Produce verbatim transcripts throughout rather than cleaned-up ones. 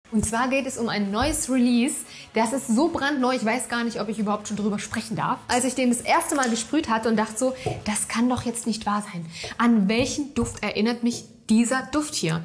Und zwar geht es um ein neues Release. Das ist so brandneu, ich weiß gar nicht, ob ich überhaupt schon drüber sprechen darf. Als ich den das erste Mal gesprüht hatte und dachte so, das kann doch jetzt nicht wahr sein. An welchen Duft erinnert mich dieser Duft hier?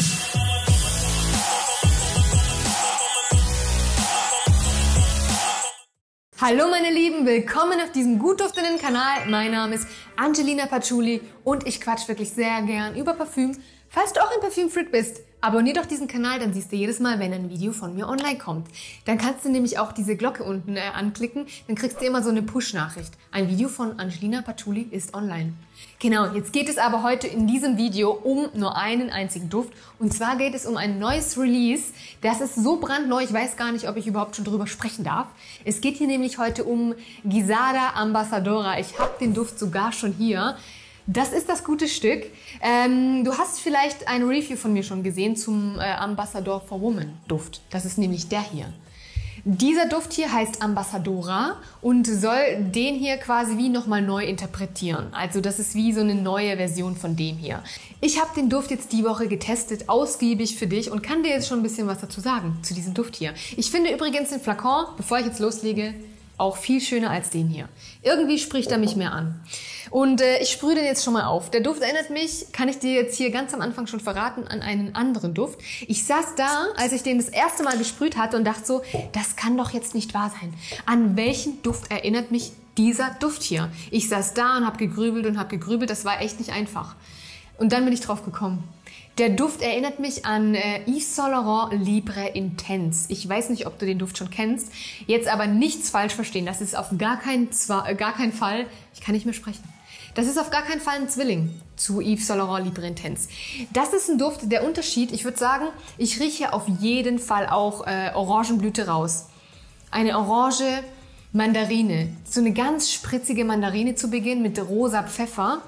Hallo meine Lieben, willkommen auf diesem gut duftenden Kanal. Mein Name ist Angelina Patchouli und ich quatsch wirklich sehr gern über Parfüm. Falls du auch ein Parfüm-Freak bist, abonnier doch diesen Kanal, dann siehst du jedes Mal, wenn ein Video von mir online kommt. Dann kannst du nämlich auch diese Glocke unten äh, anklicken, dann kriegst du immer so eine Push-Nachricht. Ein Video von Angelina Patchouli ist online. Genau, jetzt geht es aber heute in diesem Video um nur einen einzigen Duft. Und zwar geht es um ein neues Release. Das ist so brandneu, ich weiß gar nicht, ob ich überhaupt schon drüber sprechen darf. Es geht hier nämlich heute um Guisada Ambassadora. Ich habe den Duft sogar schon hier. Das ist das gute Stück. Ähm, du hast vielleicht ein Review von mir schon gesehen zum äh, Ambassador for Woman Duft. Das ist nämlich der hier. Dieser Duft hier heißt Ambassadora und soll den hier quasi wie nochmal neu interpretieren. Also das ist wie so eine neue Version von dem hier. Ich habe den Duft jetzt die Woche getestet, ausgiebig für dich und kann dir jetzt schon ein bisschen was dazu sagen, zu diesem Duft hier. Ich finde übrigens den Flakon, bevor ich jetzt loslege, auch viel schöner als den hier. Irgendwie spricht er mich mehr an. Und äh, ich sprühe den jetzt schon mal auf. Der Duft erinnert mich, kann ich dir jetzt hier ganz am Anfang schon verraten, an einen anderen Duft. Ich saß da, als ich den das erste Mal gesprüht hatte und dachte so, das kann doch jetzt nicht wahr sein. An welchen Duft erinnert mich dieser Duft hier? Ich saß da und habe gegrübelt und habe gegrübelt. Das war echt nicht einfach. Und dann bin ich drauf gekommen. Der Duft erinnert mich an äh, Yves Saint Laurent Libre Intense. Ich weiß nicht, ob du den Duft schon kennst. Jetzt aber nichts falsch verstehen. Das ist auf gar keinen, zwar, äh, gar keinen Fall, ich kann nicht mehr sprechen. Das ist auf gar keinen Fall ein Zwilling zu Yves Saint Laurent Libre Intense. Das ist ein Duft, der Unterschied, ich würde sagen, ich rieche auf jeden Fall auch äh, Orangenblüte raus. Eine Orange Mandarine. So eine ganz spritzige Mandarine zu Beginn mit rosa Pfeffer.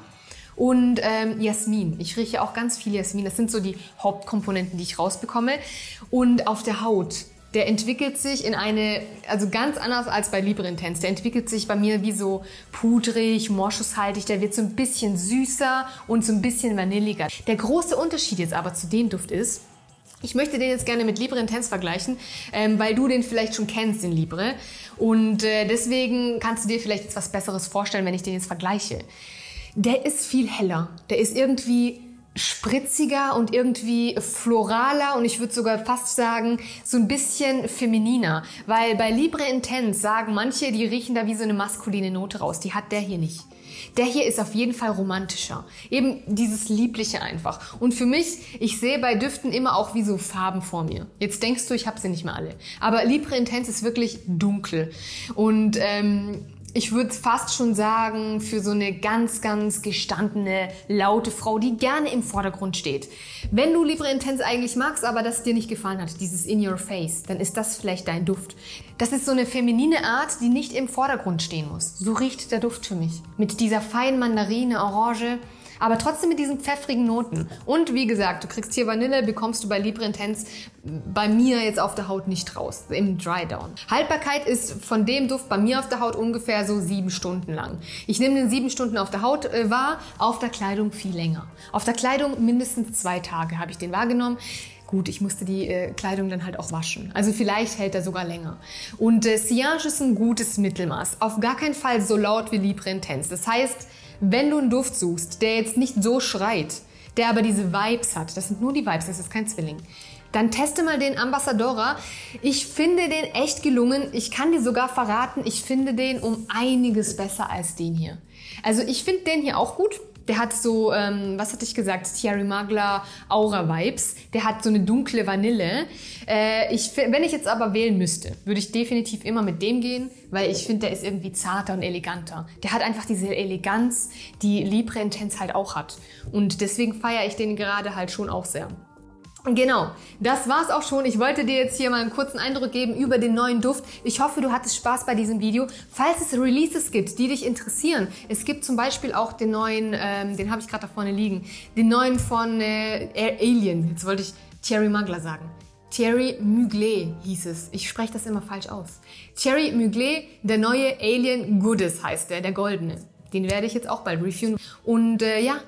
Und ähm, Jasmin. Ich rieche auch ganz viel Jasmin. Das sind so die Hauptkomponenten, die ich rausbekomme. Und auf der Haut, der entwickelt sich in eine, also ganz anders als bei Libre Intense. Der entwickelt sich bei mir wie so pudrig, moschushaltig. Der wird so ein bisschen süßer und so ein bisschen vanilliger. Der große Unterschied jetzt aber zu dem Duft ist, ich möchte den jetzt gerne mit Libre Intense vergleichen, ähm, weil du den vielleicht schon kennst, den Libre. Und äh, deswegen kannst du dir vielleicht jetzt was Besseres vorstellen, wenn ich den jetzt vergleiche. Der ist viel heller. Der ist irgendwie spritziger und irgendwie floraler und ich würde sogar fast sagen, so ein bisschen femininer. Weil bei Libre Intense sagen manche, die riechen da wie so eine maskuline Note raus. Die hat der hier nicht. Der hier ist auf jeden Fall romantischer. Eben dieses Liebliche einfach. Und für mich, ich sehe bei Düften immer auch wie so Farben vor mir. Jetzt denkst du, ich habe sie nicht mehr alle. Aber Libre Intense ist wirklich dunkel. Und ähm, ich würde fast schon sagen, für so eine ganz, ganz gestandene, laute Frau, die gerne im Vordergrund steht. Wenn du Libre Intense eigentlich magst, aber das dir nicht gefallen hat, dieses In Your Face, dann ist das vielleicht dein Duft. Das ist so eine feminine Art, die nicht im Vordergrund stehen muss. So riecht der Duft für mich. Mit dieser feinen Mandarine, Orange, aber trotzdem mit diesen pfeffrigen Noten. Und wie gesagt, du kriegst hier Vanille, bekommst du bei Libre Intense bei mir jetzt auf der Haut nicht raus, im Dry Down. Haltbarkeit ist von dem Duft bei mir auf der Haut ungefähr so sieben Stunden lang. Ich nehme den sieben Stunden auf der Haut äh, wahr, auf der Kleidung viel länger. Auf der Kleidung mindestens zwei Tage habe ich den wahrgenommen. Gut, ich musste die äh, Kleidung dann halt auch waschen. Also vielleicht hält er sogar länger. Und äh, Sillage ist ein gutes Mittelmaß. Auf gar keinen Fall so laut wie Libre Intense. Das heißt, wenn du einen Duft suchst, der jetzt nicht so schreit, der aber diese Vibes hat, das sind nur die Vibes, das ist kein Zwilling, dann teste mal den Ambassadora. Ich finde den echt gelungen. Ich kann dir sogar verraten, ich finde den um einiges besser als den hier. Also ich finde den hier auch gut. Der hat so, ähm, was hatte ich gesagt, Thierry Mugler Aura-Vibes. Der hat so eine dunkle Vanille. Äh, ich, wenn ich jetzt aber wählen müsste, würde ich definitiv immer mit dem gehen, weil ich finde, der ist irgendwie zarter und eleganter. Der hat einfach diese Eleganz, die Libre Intense halt auch hat. Und deswegen feiere ich den gerade halt schon auch sehr. Genau, das war's auch schon. Ich wollte dir jetzt hier mal einen kurzen Eindruck geben über den neuen Duft. Ich hoffe, du hattest Spaß bei diesem Video. Falls es Releases gibt, die dich interessieren, es gibt zum Beispiel auch den neuen, ähm, den habe ich gerade da vorne liegen, den neuen von äh, Alien. Jetzt wollte ich Thierry Mugler sagen. Thierry Mugler hieß es. Ich spreche das immer falsch aus. Thierry Mugler, der neue Alien Goodness heißt der, der goldene. Den werde ich jetzt auch bald reviewen. Und äh, ja,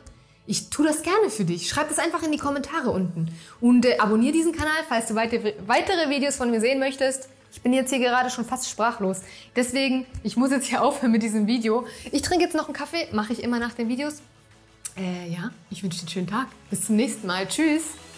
Ich tue das gerne für dich. Schreib das einfach in die Kommentare unten. Und äh, abonniere diesen Kanal, falls du weitere, weitere Videos von mir sehen möchtest. Ich bin jetzt hier gerade schon fast sprachlos. Deswegen, ich muss jetzt hier aufhören mit diesem Video. Ich trinke jetzt noch einen Kaffee, mache ich immer nach den Videos. Äh, ja, ich wünsche dir einen schönen Tag. Bis zum nächsten Mal. Tschüss.